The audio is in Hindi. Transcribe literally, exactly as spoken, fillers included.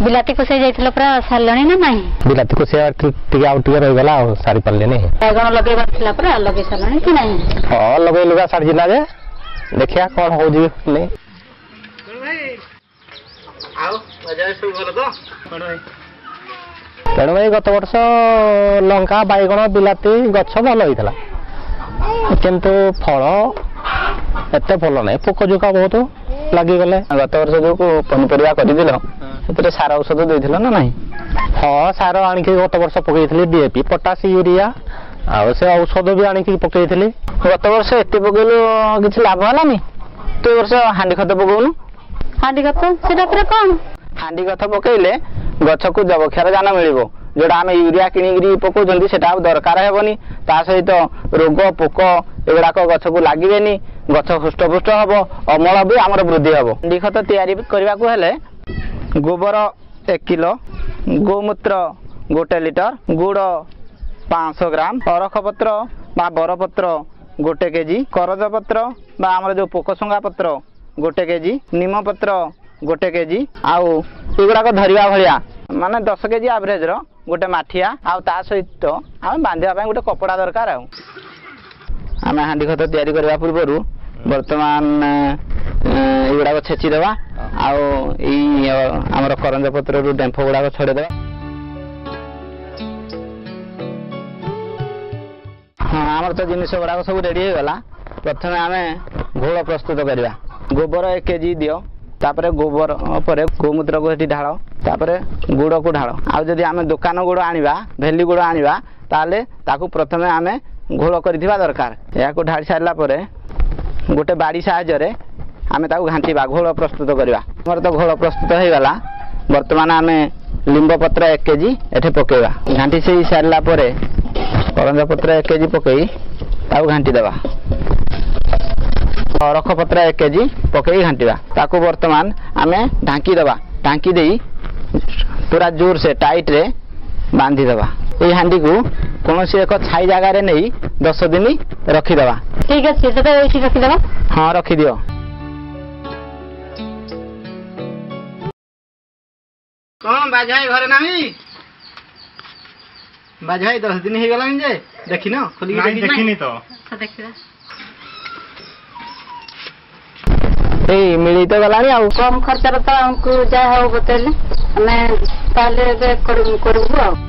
बिलाती को से जाइथिलो पूरा सारलणी ना नहीं बिलाती को से टिके आउ टिके रहि गला और सारी पल्ले नहीं बैगन लगेबा थिला पूरा लगे सारलणी कि नहीं हां लगे लुगा सारी जिला जे देखिया कोन हो जी नहीं कोन भाई आओ बाजार सब भलो तो कोन भाई तेणु भाई गत वर्ष लंका बैगण बिलाती गछ भल होता किंतु फल एत भल ना पोक जोका बहुत लगिगले गत वर्ष जो पनीपरिया कर सार औषध देथिल ना नहीं हाँ सार आणिक गत वर्ष पकई डीएपी पोटास यूरिया आ से औषध भी आणिक पकई गत वर्ष एत पकईलु किसी लाभ है तु वर्ष हांडी खत पकौनु हांडी खत सेटा पर कौन हांडी खत पकईले गछ को जबक्षार जान मिल जोड़ा आम यूरिया किणी पकाउं से दरकार हेनी ता सहित रोग पोक एगुड़ाक गछ को लगे गछ हृष्टपुष्ट हम अमल भी आमर वृद्धि हम हांडी खत तैयारी करने गोबर एक किलो गोमूत्र गोटे लिटर गुड़ पाँच सौ ग्राम अरख पत्र बा बरपत्र गोटे केजी करज पत्र बा आमर जो पोकसुंगा पत्र गोटे केजी नीम पत्र गोटे केजी आउ एगुड़ाक धरिया भलिया माने दस केजी एवरेज रो गोटे माठिया आउ ता सहित आम बांधा गोटे कपड़ा दरकार आम हांडी खत तैयारी करने पूर्व बर्तमान एगुड़ाक छेची देवा आमर करंज पत्र रू डेम्फ गुड़ाक छड़ेदेवा हाँ आमर तो जिन गुड़ाक सब रेडी होगा प्रथम आम घोल प्रस्तुत करवा गोबर एक केजी दियो तापरे गोबर पर गोमूत्र को ढाल तापरे गुड़ को ढाल आउ जदि आम दुकान गुड़ आनिबा भेली गुड़ आनिबा ताले ताकू प्रथमे आम घोल करथिबा दरकार या को ढाली सारला परे गोटे बाड़ी साहाय्य आम ताकू घांटीबा घोल प्रस्तुत करवा हमर तो घोल प्रस्तुत हो गला वर्तमान आम लिंब पत्र एक केजी एठे पकेवा घांटी से सारला परे करंज पत्र एक केजी पकई ताकू घांटी देवा अरख पत्र एक केजी पकई घांटीवा ताकू वर्तमान आम ढांकी देवा ढांकी दे पूरा जोर से टाइट रे बांधी देवा ये हांडी को कौन सी एक छाई जगार नहीं दस दिन रखीदेवा ठीक अच्छे से रखीदेवा हाँ रखी दियो कौन बाजाई घरे नामी बाजाई दस दिन हो गला जे देखी न खोली देखिनी तो देखिबा ए मिली तो गलानी आ कम खर्च तो हमको जा हो बतेले हमें ताले करबू करबू